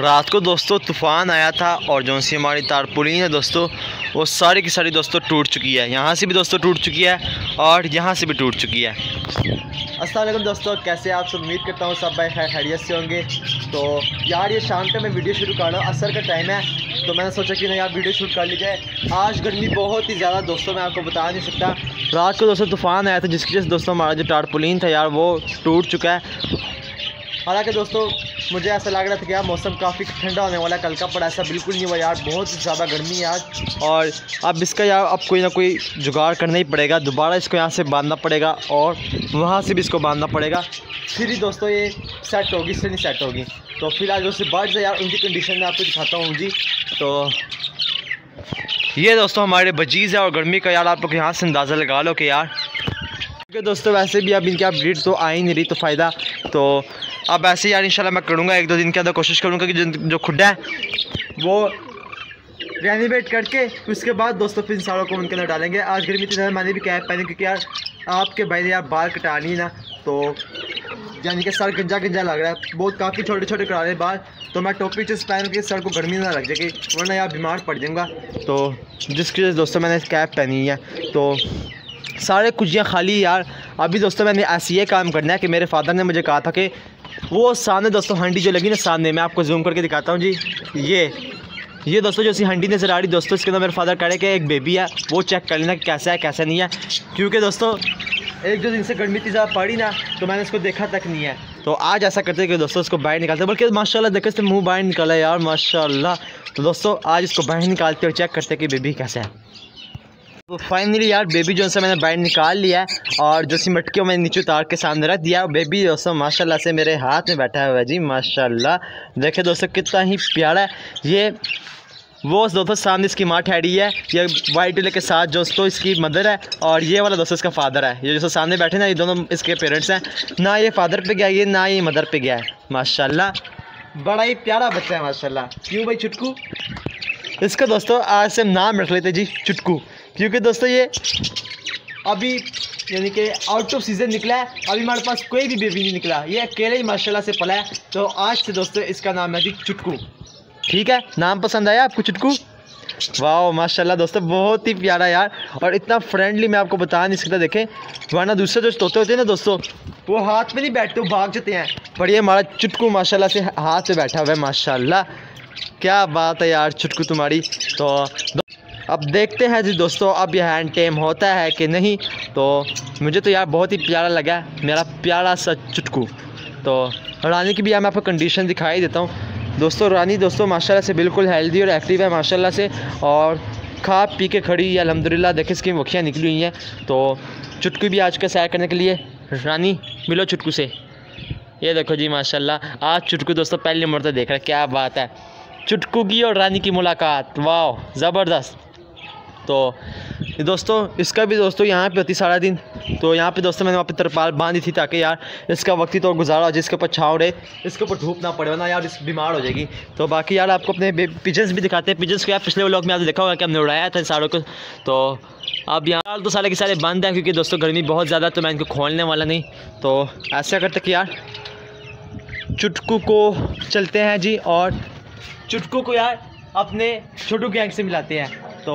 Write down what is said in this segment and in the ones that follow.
रात को दोस्तों तूफ़ान आया था और जो सी हमारी तारपुलिन है दोस्तों वो सारी की सारी दोस्तों टूट चुकी है। यहाँ से भी दोस्तों टूट चुकी है और यहाँ से भी टूट चुकी है। अस्सलाम वालेकुम दोस्तों, कैसे आप सब? उम्मीद करता हूँ सब भाई खैरियत से होंगे। तो यार ये शाम पे मैं वीडियो शुरू कर रहा हूँ, असर का टाइम है तो मैंने सोचा कि ना यार वीडियो शूट कर ली जाए। आज गर्मी बहुत ही ज़्यादा दोस्तों, मैं आपको बता नहीं सकता। रात को दोस्तों तूफ़ान आया था जिसकी वजह से दोस्तों हमारा जो तारपुलिन था यार वो टूट चुका है। हालांकि दोस्तों मुझे ऐसा लग रहा था कि यार मौसम काफ़ी ठंडा होने वाला है कल का, पर ऐसा बिल्कुल नहीं हुआ यार। बहुत ही ज़्यादा गर्मी है आज और अब इसका यार अब कोई ना कोई जुगाड़ करना ही पड़ेगा। दोबारा इसको यहाँ से बांधना पड़ेगा और वहाँ से भी इसको बांधना पड़ेगा, फिर ही दोस्तों ये सेट होगी, इससे नहीं सेट होगी। तो फिर आज दोस्तों बर्ड्स है यार, उनकी कंडीशन में आपको दिखाता हूँ जी। तो ये दोस्तों हमारे बजीज़ है और गर्मी का यार आप लोग यहाँ से अंदाज़ा लगा लो कि यार, क्योंकि दोस्तों वैसे भी अब इनकी आप ब्रीड तो आ ही नहीं रही तो फ़ायदा। तो अब ऐसे यार इंशाल्लाह मैं करूँगा, एक दो दिन के अंदर कोशिश करूँगा कि जो खुड्डा है वो रेनोवेट करके उसके बाद दोस्तों फिर इन सारों को उनके अंदर डालेंगे। आज गर्मी इतनी ज़्यादा, मैंने भी कैप पहनी क्योंकि यार आपके भाई ने यार बाल कटानी ना, तो यानी कि सर गंजा गंजा लग रहा है, बहुत काफ़ी छोटे छोटे करा रहे बाल। तो मैं टोपी चीज़ पहन के सर को गर्मी ना लग जाएगी, वरना यार बीमार पड़ जाऊँगा। तो जिसकी वजह से दोस्तों मैंने कैप पहनी है। तो सारे कुजियाँ खाली यार। अभी दोस्तों मैंने ऐसे ये काम करना है कि मेरे फादर ने मुझे कहा था कि वो सामने दोस्तों हंडी जो लगी ना सामने, मैं आपको जूम करके दिखाता हूँ जी। ये दोस्तों जो सी हंडी नज़र आ रही दोस्तों, इसके अंदर मेरे फादर कह रहे कि एक बेबी है, वो चेक कर लेना कि कैसा है कैसा नहीं है। क्योंकि दोस्तों एक दो दिन से गर्मी इतनी ज़्यादा पड़ी ना तो मैंने इसको देखा तक नहीं है। तो आज ऐसा करते हैं कि दोस्तों इसको बाहर निकालते हैं, बल्कि माशाल्लाह देखो इससे मुँह बाहर निकाला है यार माशाल्लाह। तो दोस्तों आज इसको बाहर निकालते और चेक करते कि बेबी कैसा है। तो फाइनली यार बेबी जो है मैंने बाहर निकाल लिया है और जो सी मटकी मैंने नीचे उतार के सामने रख दिया। बेबी दोस्तों माशाल्लाह से मेरे हाथ में बैठा हुआ है जी माशाल्लाह। देखिए दोस्तों कितना ही प्यारा है ये। वो दोस्तों सामने इसकी माँ ठहरी है, ये वाइट डले के साथ दोस्तों इसकी मदर है और ये वाला दोस्तों इसका फादर है। ये दोस्तों सामने बैठे ना, ये दोनों इसके पेरेंट्स हैं। ना ये फादर पे गया ये, ना ये मदर पे गया है माशाल्लाह। बड़ा ही प्यारा बच्चा है माशाल्लाह। क्यों भाई चुटकू? इसका दोस्तों आज से नाम रख लेते जी चुटकू, क्योंकि दोस्तों ये अभी यानी कि आउट ऑफ सीज़न निकला है, अभी हमारे पास कोई भी बेबी नहीं निकला, ये अकेले ही माशाल्लाह से पला है। तो आज से दोस्तों इसका नाम है जी चुटकू। ठीक है, नाम पसंद आया आपको चुटकू? वाह माशाल्लाह दोस्तों बहुत ही प्यारा यार, और इतना फ्रेंडली मैं आपको बता नहीं सकता। देखें वरना दूसरे जो तोते होते हैं ना दोस्तों वो हाथ में नहीं बैठते, वो भाग जाते हैं, पर ये हमारा चुटकू माशाल्लाह से हाथ में बैठा हुआ है माशाल्लाह। क्या बात है यार चुटकू तुम्हारी। तो अब देखते हैं जी दोस्तों अब यह हैंड टेम होता है कि नहीं। तो मुझे तो यार बहुत ही प्यारा लगा मेरा प्यारा सा चुटकू। तो रानी की भी यार मैं आपको कंडीशन दिखाई देता हूँ दोस्तों। रानी दोस्तों माशाल्लाह से बिल्कुल हेल्दी और एक्टिव है माशाल्लाह से, और खा पी के खड़ी है अल्हम्दुलिल्लाह। देखिए इसकी मुखियाँ निकली हुई हैं। तो चुटकू भी आज का सैर करने के लिए, रानी मिलो चुटकू से। ये देखो जी माशाल्लाह आज चुटकू दोस्तों पहली मरतबा देख रहा है। क्या बात है, चुटकू की और रानी की मुलाकात, वाह ज़बरदस्त। तो दोस्तों इसका भी दोस्तों यहाँ पे होती सारा दिन। तो यहाँ पे दोस्तों मैंने वहाँ पे तरपाल बांधी थी ताकि यार इसका वक्ती तो गुजारा हो, जिसके ऊपर छाँव रहे, इसके ऊपर धूप ना पड़े, वरना यार इस बीमार हो जाएगी। तो बाकी यार आपको अपने पिजन्स भी दिखाते हैं। पिजन्स को यार पिछले व्लॉग में आपने देखा होगा कि हमने उड़ाया था सारों को। तो अब यहाँ तो सारे के सारे बंद है क्योंकि दोस्तों गर्मी बहुत ज़्यादा, तो मैं इनको खोलने वाला नहीं। तो ऐसा करते कि यार चुटकू को चलते हैं जी और चुटकू को यार अपने छोटू गैंग से मिलाते हैं। तो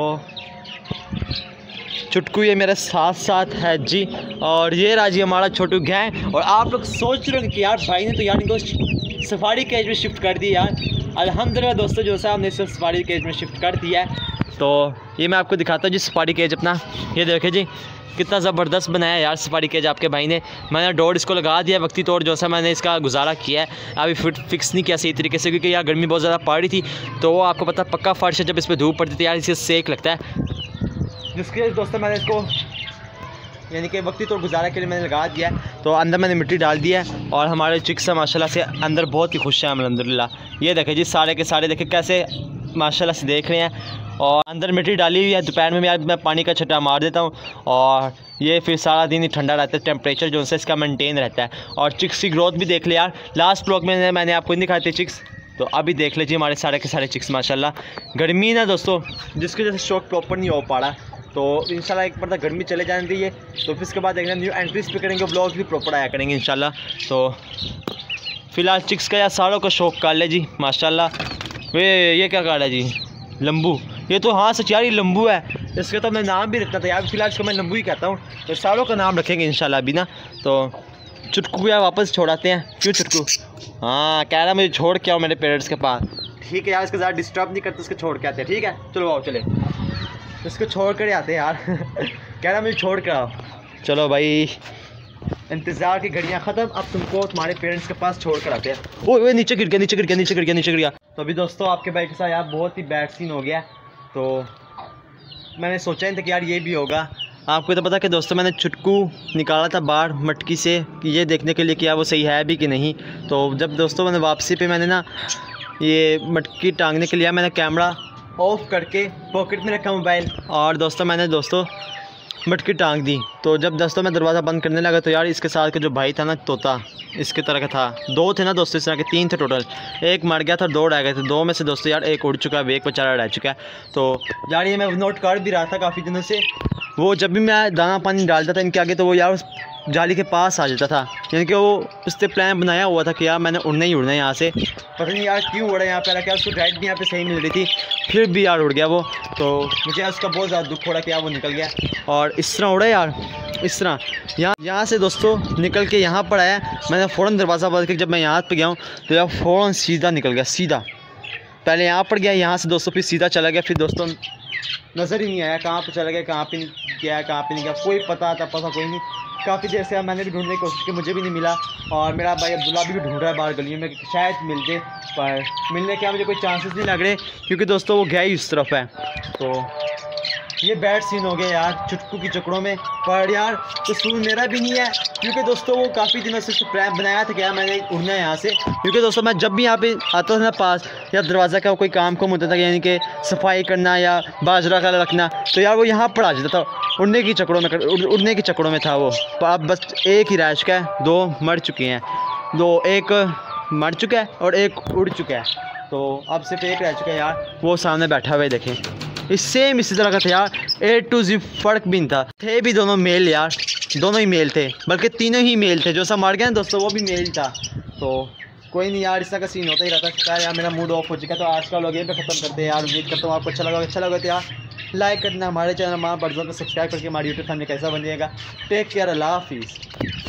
चुटकू ये मेरे साथ साथ है जी, और ये राजी हमारा छोटू गैंग। और आप लोग सोच रहे हो कि यार भाई ने तो यार इनको सफारी केज में शिफ्ट कर दिया यार। अल्हम्दुलिल्लाह दोस्तों जो सा हमने इसे सफारी केज में शिफ्ट कर दिया है। तो ये मैं आपको दिखाता हूँ जी सफारी केज अपना। ये देखें जी कितना ज़बरदस्त बनाया है यार सफारी केज आपके भाई ने। मैंने डोर इसको लगा दिया वक्ती तौर, जो सा मैंने इसका गुजारा किया है। अभी फिक्स नहीं किया सही तरीके से क्योंकि यार गर्मी बहुत ज़्यादा पड़ रही थी। तो वो आपको पता पक्का फर्श है, जब इस पर धूप पड़ती है यार इसे सेक लगता है, जिसके दोस्तों मैंने इसको यानी कि वक्ती तौर गुजारा के लिए मैंने लगा दिया है। तो अंदर मैंने मिट्टी डाल दिया है और हमारे चिक्स माशाल्लाह से अंदर बहुत ही खुश हैं अल्हम्दुलिल्लाह। ये देखें जी सारे के सारे देखें कैसे माशाल्लाह से देख रहे हैं, और अंदर मिट्टी डाली हुई है। दोपहर में यार मैं पानी का छट्टा मार देता हूँ और ये फिर सारा दिन ही ठंडा रहता है, टेम्परेचर जो है इसका मेंटेन रहता है। और चिक्स की ग्रोथ भी देख ले यार, लास्ट ब्लॉग में मैंने आपको नहीं दिखाते चिक्स, तो अभी देख लीजिए हमारे सारे के सारे चिक्स माशाल्लाह। गर्मी ना दोस्तों जिसकी वजह से शौक प्रॉपर नहीं हो पा रहा, तो इंशाल्लाह एक बार गर्मी चले जाने दीजिए, तो फिर इसके बाद देखना न्यू एंट्रीज पे करेंगे, ब्लॉग्स भी प्रॉपर आया करेंगे इंशाल्लाह। तो फ़िलहाल चिक्स का या सारों का शौक काट ले जी माशाल्लाह। ये क्या काट है जी, लंबू। ये तो हाँ सच यार ये लंबू है, इसका तो मैं नाम भी रखता था यार, फिलहाल इसको मैं लंबू ही कहता हूँ। तो सारों का नाम रखेंगे इंशाल्लाह अभी ना। तो चुटकू को यार वापस छोड़ाते हैं। क्यों चुटकू? हाँ कह रहा मुझे छोड़ के आओ मेरे पेरेंट्स के पास। ठीक है यार, इसको ज़्यादा डिस्टर्ब नहीं करते, उसको छोड़ के आते हैं। ठीक है चलो आओ, चले इसको छोड़ कर आते हैं यार। कह रहा मुझे छोड़ कर आओ। चलो भाई इंतज़ार की घड़ियाँ ख़त्म, अब तुमको तुम्हारे पेरेंट्स के पास छोड़ कर आते हैं। ओए नीचे गिर गया, नीचे गिर गया, नीचे गिर गया, नीचे गिर गया। तो अभी दोस्तों आपके भाई के साथ यार बहुत ही बैड सीन हो गया। तो मैंने सोचा नहीं था कि यार ये भी होगा। आपको तो पता कि दोस्तों मैंने चुटकू निकाला था बाहर मटकी से ये देखने के लिए कि यार वो सही है भी कि नहीं। तो जब दोस्तों मैंने वापसी पे मैंने ना ये मटकी टांगने के लिए मैंने कैमरा ऑफ करके पॉकेट में रखा मोबाइल, और दोस्तों मैंने मटकी टांग दी। तो जब दोस्तों मैं दरवाज़ा बंद करने लगा तो यार इसके साथ के जो भाई था ना तोता, इसके तरह का था। 2 थे ना दोस्तों, इस तरह के 3 थे टोटल। एक मर गया था, 2 रह गए थे। 2 में से दोस्तों यार एक उड़ चुका है, एक बेचारा रह चुका है। तो यार ये मैं नोट कर भी रहा था काफ़ी दिनों से। वो जब भी मैं दाना पानी डालता था इनके आगे तो वो यार उस जाली के पास आ जाता था, यानी कि वो उससे प्लान बनाया हुआ था कि यार मैंने उड़ना ही उड़ना है यहाँ से। पता नहीं यार क्यों उड़ा यहाँ पे, क्या उसको राइट भी यहाँ पे सही मिल रही थी, फिर भी यार उड़ गया वो। तो मुझे उसका बहुत ज़्यादा दुख हो रहा कि यार वो निकल गया। और इस तरह उड़ा यार, इस तरह यहाँ से दोस्तों निकल के यहाँ पर आया। मैंने फ़ौरन दरवाज़ा बंद करके जब मैं यहाँ पे गया हूँ तो यार फ़ौरन सीधा निकल गया, सीधा। पहले यहाँ पर गया, यहाँ से दोस्तों फिर सीधा चला गया। फिर दोस्तों नज़र ही नहीं आया कहाँ पे चला गया, कहाँ पे गया, कहाँ पे नहीं गया, कोई पता कोई नहीं। काफ़ी देर से मैंने भी ढूंढने की कोशिश की, मुझे भी नहीं मिला। और मेरा भाई अब्दुल्ला भी ढूंढ रहा है बाहर गलियों में कि शायद मिल जाए, पर मिलने के मुझे कोई चांसेस नहीं लग रहे क्योंकि दोस्तों वो गया ही उस तरफ है। तो ये बैड सीन हो गया यार चुटकू की चक्करों में। पर यार कसूर मेरा भी नहीं है क्योंकि दोस्तों वो काफ़ी दिनों से प्लान बनाया था कि यार मैंने उड़ना है यहाँ से। क्योंकि दोस्तों मैं जब भी यहाँ पे आता था ना पास, या दरवाज़ा का कोई काम होता था यानी कि सफाई करना या बाजरा का रखना, तो यार वो यहाँ पर आ जाता था। उड़ने की चक्करों में था वो। तो अब बस एक ही रह चुका है, 2 मर चुके हैं, 2 एक मर चुका है और एक उड़ चुका है। तो अब सिर्फ एक रह चुका है यार, वो सामने बैठा हुआ है देखें। इसी तरह का था यार, A to Z फ़र्क भी नहीं था। थे भी दोनों मेल यार, दोनों ही मेल थे, बल्कि तीनों ही मेल थे। जो सब मर गया ना दोस्तों वो भी मेल था। तो कोई नहीं यार, इस तरह का सीन होता ही रहता है यार। मेरा मूड ऑफ हो चुका है, तो आज का व्लॉग यहीं पे ख़त्म करते हैं यार। उम्मीद करता हूँ आपको अच्छा लगा तो यार लाइक करना, हमारे चैनल माँ बर्ज़ों को सब्सक्राइब करके हमारी यूट्यूब फैमिली कैसा बनिएगा। टेक केयर, अल्लाह हाफिज़।